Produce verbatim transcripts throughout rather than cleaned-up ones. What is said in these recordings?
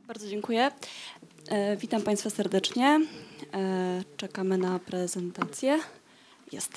Bardzo dziękuję. E, witam Państwa serdecznie. E, czekamy na prezentację. Jest.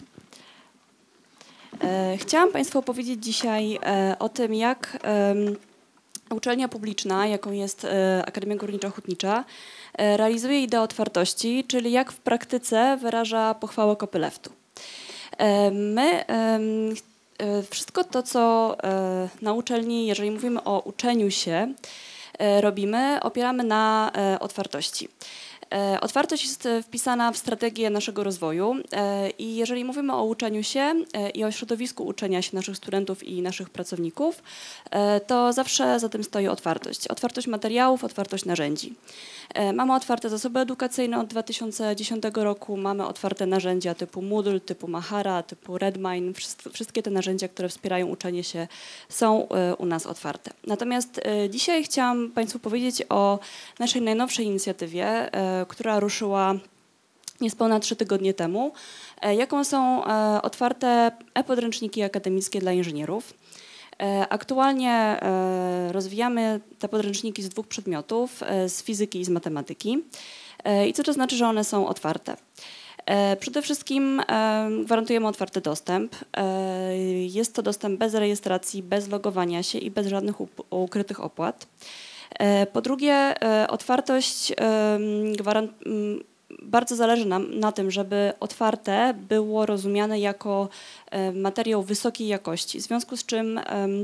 E, chciałam Państwu opowiedzieć dzisiaj e, o tym, jak e, uczelnia publiczna, jaką jest e, Akademia Górniczo-Hutnicza, e, realizuje ideę otwartości, czyli jak w praktyce wyraża pochwałę Copyleftu. E, my e, wszystko to, co e, na uczelni, jeżeli mówimy o uczeniu się, robimy, opieramy na e, otwartości. E, otwartość jest wpisana w strategię naszego rozwoju e, i jeżeli mówimy o uczeniu się e, i o środowisku uczenia się naszych studentów i naszych pracowników, e, to zawsze za tym stoi otwartość. Otwartość materiałów, otwartość narzędzi. E, mamy otwarte zasoby edukacyjne od dwa tysiące dziesiątego roku, mamy otwarte narzędzia typu Moodle, typu Mahara, typu Redmine. Wszystkie, wszystkie te narzędzia, które wspierają uczenie się, są e, u nas otwarte. Natomiast e, dzisiaj chciałam Państwu powiedzieć o naszej najnowszej inicjatywie, e, która ruszyła niespełna trzy tygodnie temu, e, jaką są e, otwarte e-podręczniki akademickie dla inżynierów. E, aktualnie e, rozwijamy te podręczniki z dwóch przedmiotów, e, z fizyki i z matematyki. E, I co to znaczy, że one są otwarte? E, przede wszystkim e, gwarantujemy otwarty dostęp. E, jest to dostęp bez rejestracji, bez logowania się i bez żadnych ukrytych opłat. E, po drugie, e, otwartość e, gwarant, m, bardzo zależy nam na tym, żeby otwarte było rozumiane jako e, materiał wysokiej jakości, w związku z czym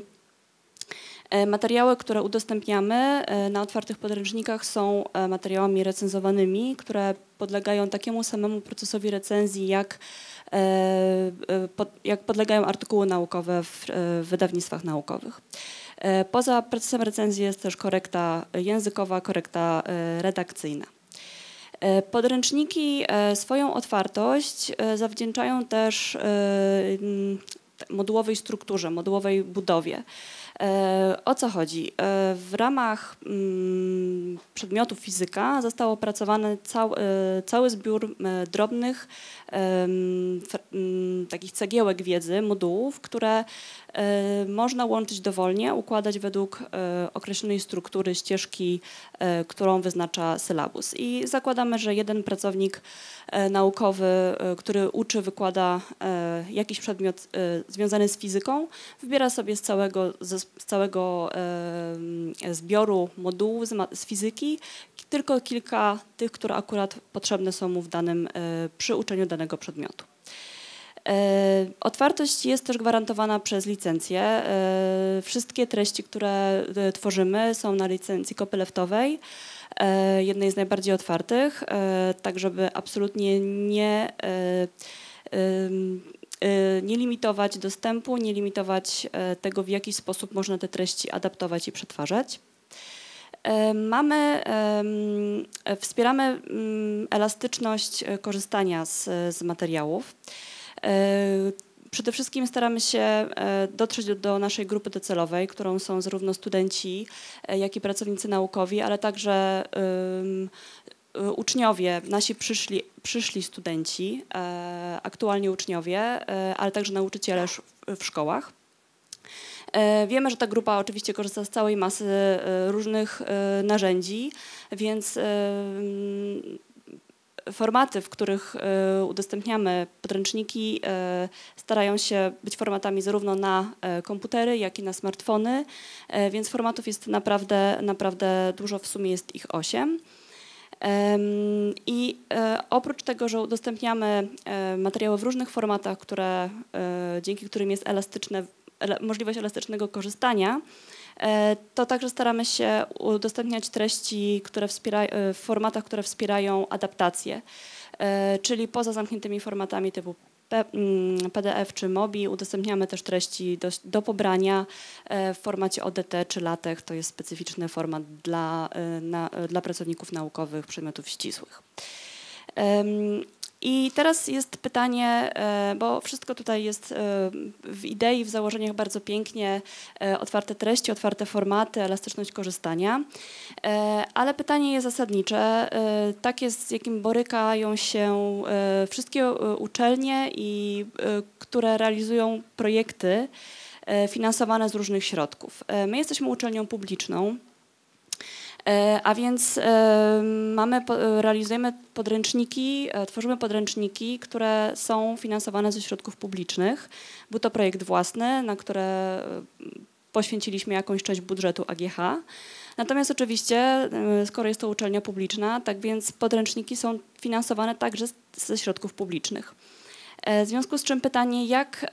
e, materiały, które udostępniamy e, na otwartych podręcznikach są e, materiałami recenzowanymi, które podlegają takiemu samemu procesowi recenzji, jak, e, e, pod, jak podlegają artykuły naukowe w, w wydawnictwach naukowych. Poza procesem recenzji jest też korekta językowa, korekta redakcyjna. Podręczniki swoją otwartość zawdzięczają też modułowej strukturze, modułowej budowie. O co chodzi? W ramach przedmiotu fizyka został opracowany cały, cały zbiór drobnych takich cegiełek wiedzy, modułów, które można łączyć dowolnie, układać według określonej struktury ścieżki, którą wyznacza sylabus. I zakładamy, że jeden pracownik naukowy, który uczy, wykłada jakiś przedmiot związany z fizyką, wybiera sobie z całego, z całego zbioru modułów z fizyki tylko kilka tych, które akurat potrzebne są mu w danym, przy uczeniu danego przedmiotu. Otwartość jest też gwarantowana przez licencję. Wszystkie treści, które tworzymy, są na licencji copyleftowej, jednej z najbardziej otwartych, tak żeby absolutnie nie, nie limitować dostępu, nie limitować tego, w jaki sposób można te treści adaptować i przetwarzać. Mamy, wspieramy elastyczność korzystania z, z materiałów. Przede wszystkim staramy się dotrzeć do, do naszej grupy docelowej, którą są zarówno studenci, jak i pracownicy naukowi, ale także um, uczniowie, nasi przyszli, przyszli studenci, aktualnie uczniowie, ale także nauczyciele w szkołach. Wiemy, że ta grupa oczywiście korzysta z całej masy różnych narzędzi, więc formaty, w których udostępniamy podręczniki, starają się być formatami zarówno na komputery, jak i na smartfony, więc formatów jest naprawdę, naprawdę dużo, w sumie jest ich osiem. I oprócz tego, że udostępniamy materiały w różnych formatach, które, dzięki którym jest elastyczne, możliwość elastycznego korzystania, to także staramy się udostępniać treści, które wspierają, w formatach, które wspierają adaptację, czyli poza zamkniętymi formatami typu P D F czy Mobi udostępniamy też treści do, do pobrania w formacie O D T czy LaTeX. To jest specyficzny format dla, na, dla pracowników naukowych przedmiotów ścisłych. I teraz jest pytanie, bo wszystko tutaj jest w idei, w założeniach bardzo pięknie, otwarte treści, otwarte formaty, elastyczność korzystania, ale pytanie jest zasadnicze, takie z jakim borykają się wszystkie uczelnie, i które realizują projekty finansowane z różnych środków. My jesteśmy uczelnią publiczną. A więc mamy, realizujemy podręczniki, tworzymy podręczniki, które są finansowane ze środków publicznych. Był to projekt własny, na które poświęciliśmy jakąś część budżetu A G H. Natomiast oczywiście, skoro jest to uczelnia publiczna, tak więc podręczniki są finansowane także ze środków publicznych. W związku z czym pytanie, jak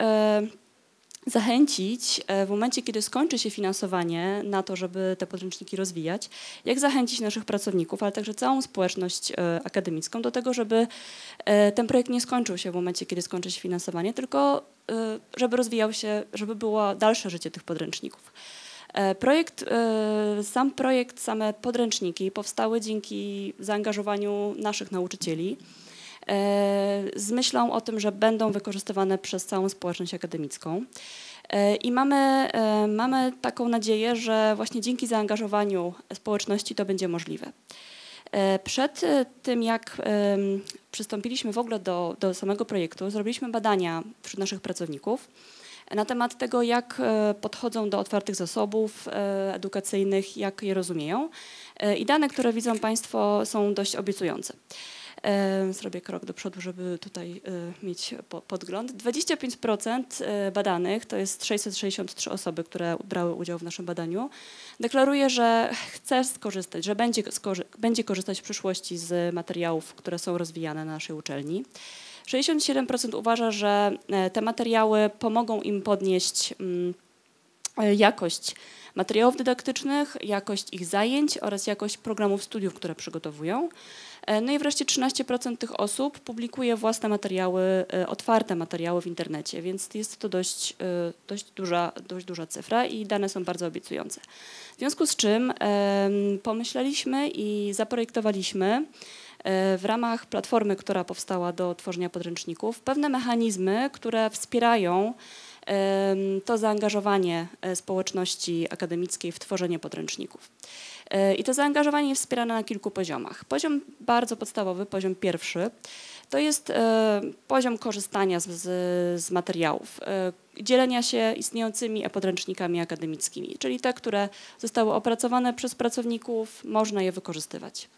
zachęcić w momencie, kiedy skończy się finansowanie na to, żeby te podręczniki rozwijać, jak zachęcić naszych pracowników, ale także całą społeczność akademicką do tego, żeby ten projekt nie skończył się w momencie, kiedy skończy się finansowanie, tylko żeby rozwijał się, żeby było dalsze życie tych podręczników. Projekt, sam projekt, same podręczniki powstały dzięki zaangażowaniu naszych nauczycieli z myślą o tym, że będą wykorzystywane przez całą społeczność akademicką. I mamy, mamy taką nadzieję, że właśnie dzięki zaangażowaniu społeczności to będzie możliwe. Przed tym, jak przystąpiliśmy w ogóle do, do samego projektu, zrobiliśmy badania wśród naszych pracowników na temat tego, jak podchodzą do otwartych zasobów edukacyjnych, jak je rozumieją. I dane, które widzą Państwo, są dość obiecujące. Zrobię krok do przodu, żeby tutaj mieć podgląd. dwadzieścia pięć procent badanych, to jest sześćset sześćdziesiąt trzy osoby, które brały udział w naszym badaniu, deklaruje, że chce skorzystać, że będzie, skorzy będzie korzystać w przyszłości z materiałów, które są rozwijane na naszej uczelni. sześćdziesiąt siedem procent uważa, że te materiały pomogą im podnieść jakość materiałów dydaktycznych, jakość ich zajęć oraz jakość programów studiów, które przygotowują. No i wreszcie trzynaście procent tych osób publikuje własne materiały, otwarte materiały w internecie, więc jest to dość, dość, duża, dość duża cyfra i dane są bardzo obiecujące. W związku z czym pomyśleliśmy i zaprojektowaliśmy w ramach platformy, która powstała do tworzenia podręczników, pewne mechanizmy, które wspierają to zaangażowanie społeczności akademickiej w tworzenie podręczników. I to zaangażowanie jest wspierane na kilku poziomach. Poziom bardzo podstawowy, poziom pierwszy, to jest poziom korzystania z, z materiałów, dzielenia się istniejącymi e-podręcznikami akademickimi, czyli te, które zostały opracowane przez pracowników, można je wykorzystywać.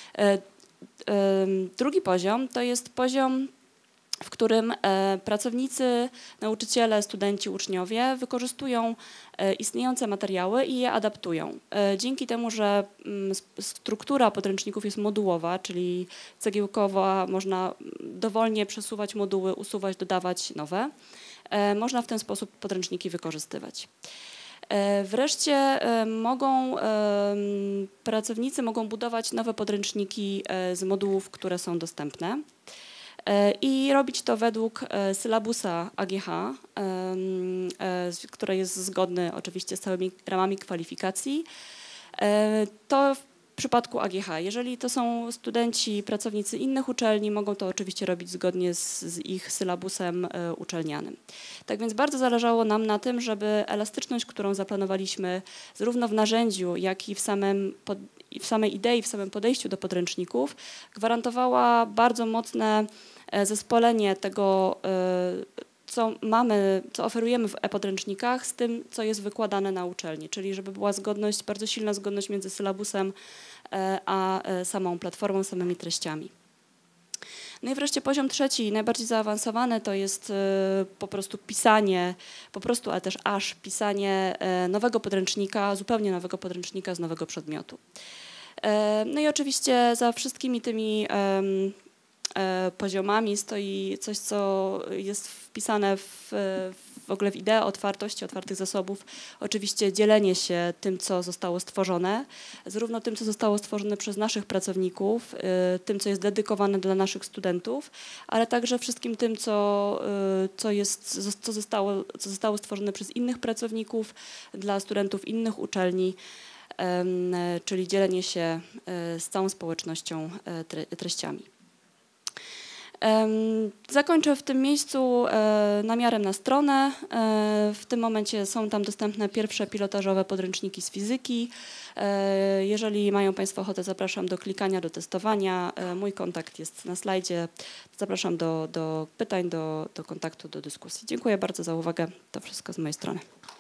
Drugi poziom to jest poziom, w którym e, pracownicy, nauczyciele, studenci, uczniowie wykorzystują e, istniejące materiały i je adaptują. E, dzięki temu, że m, struktura podręczników jest modułowa, czyli cegiełkowa, można dowolnie przesuwać moduły, usuwać, dodawać nowe, e, można w ten sposób podręczniki wykorzystywać. E, wreszcie e, mogą, e, pracownicy mogą budować nowe podręczniki e, z modułów, które są dostępne. I robić to według sylabusa A G H, który jest zgodny oczywiście z całymi ramami kwalifikacji. To w przypadku A G H. Jeżeli to są studenci, pracownicy innych uczelni, mogą to oczywiście robić zgodnie z, z ich sylabusem uczelnianym. Tak więc bardzo zależało nam na tym, żeby elastyczność, którą zaplanowaliśmy zarówno w narzędziu, jak i w samym pod, w samej idei, w samym podejściu do podręczników, gwarantowała bardzo mocne zespolenie tego, co mamy, co oferujemy w e-podręcznikach z tym, co jest wykładane na uczelni, czyli żeby była zgodność, bardzo silna zgodność między sylabusem a samą platformą, samymi treściami. No i wreszcie poziom trzeci, najbardziej zaawansowany, to jest po prostu pisanie, po prostu, ale też aż pisanie nowego podręcznika, zupełnie nowego podręcznika z nowego przedmiotu. No i oczywiście za wszystkimi tymi poziomami stoi coś, co jest wpisane w, w ogóle w ideę otwartości, otwartych zasobów. Oczywiście dzielenie się tym, co zostało stworzone, zarówno tym, co zostało stworzone przez naszych pracowników, tym, co jest dedykowane dla naszych studentów, ale także wszystkim tym, co, co, jest, co, zostało, co zostało stworzone przez innych pracowników, dla studentów innych uczelni, czyli dzielenie się z całą społecznością treściami. Zakończę w tym miejscu namiarem na stronę. W tym momencie są tam dostępne pierwsze pilotażowe podręczniki z fizyki. Jeżeli mają Państwo ochotę, zapraszam do klikania, do testowania. Mój kontakt jest na slajdzie. Zapraszam do, do pytań, do, do kontaktu, do dyskusji. Dziękuję bardzo za uwagę. To wszystko z mojej strony.